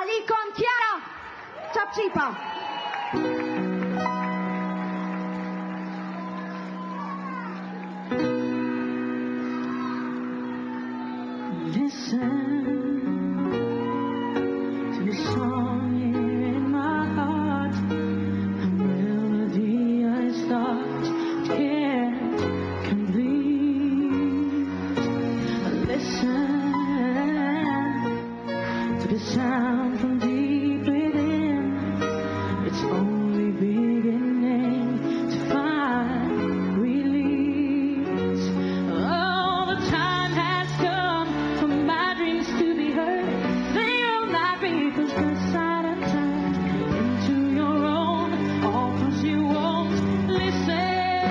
Ali con Chiara Chapchipa. Listen to the song in my heart, a melody I start can't complete. Listen to the sound from deep within. It's only beginning to find release. Oh, the time has come for my dreams to be heard. They will not be pushed aside and turned into your own, all 'cause you won't listen.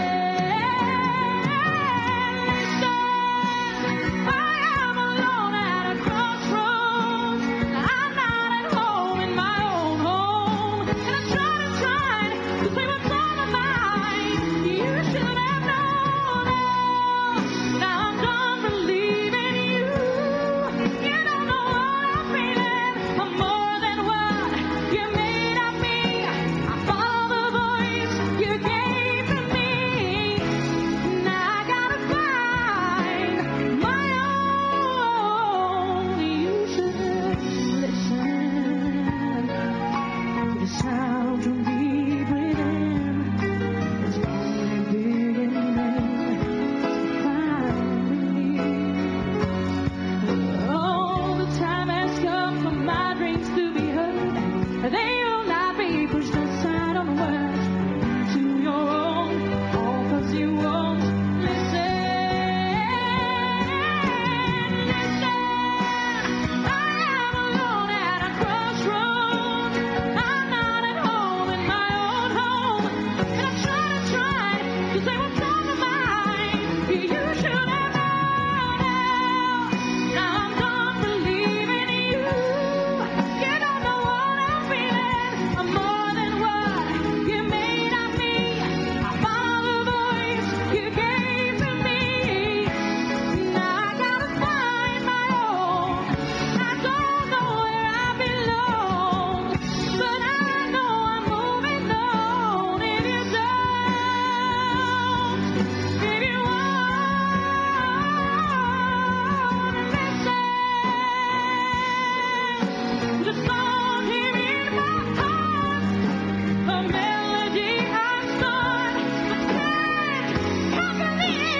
I am alone at a crossroads. I'm not at home in my own home, and I tried to say what's on my mind. You should have known. Now I'm done believing you. You don't know what I'm feeling. I'm more than what you made of me. I follow the voice you gave to me. Now I gotta find my own. You should listen to the sound from deep within. It's only beginning to find me. Oh, the time has come for my dreams to be heard. They will not be pushed aside on words to your own, all 'cause you won't listen. Listen, I am alone at a crossroads. I'm not at home in my own home, and I try to say what's on my mind. You should have known. Now I'm done believing you. You don't know what I'm feeling. I'm more than what you made of me. I follow the voice you gave to me. Now I gotta find my own. I don't know where I belong, but I know I'm moving on. If you don't, if you won't listen, the song here in my heart, a melody I start, but can't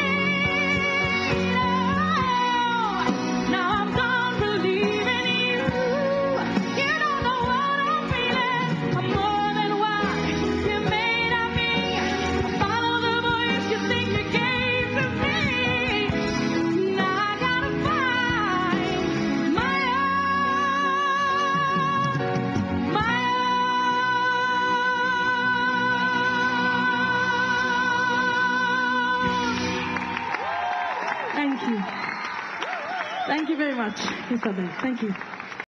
complete. Now I'm done believing you. You don't know what I'm feeling. I'm more than what you made of me. I follow the voice you think you gave to me. Now I gotta find my own. Thank you. Thank you very much, Isabel. Thank you.